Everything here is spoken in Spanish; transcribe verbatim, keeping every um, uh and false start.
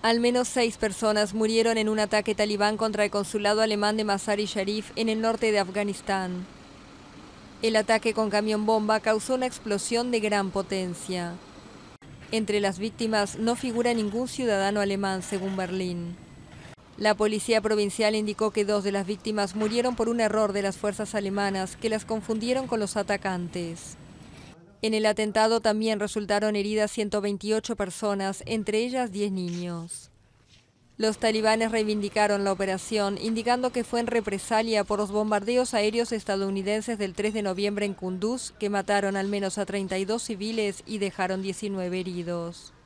Al menos seis personas murieron en un ataque talibán contra el consulado alemán de Mazar-i-Sharif en el norte de Afganistán. El ataque con camión bomba causó una explosión de gran potencia. Entre las víctimas no figura ningún ciudadano alemán, según Berlín. La policía provincial indicó que dos de las víctimas murieron por un error de las fuerzas alemanas que las confundieron con los atacantes. En el atentado también resultaron heridas ciento veintiocho personas, entre ellas diez niños. Los talibanes reivindicaron la operación, indicando que fue en represalia por los bombardeos aéreos estadounidenses del tres de noviembre en Kunduz, que mataron al menos a treinta y dos civiles y dejaron diecinueve heridos.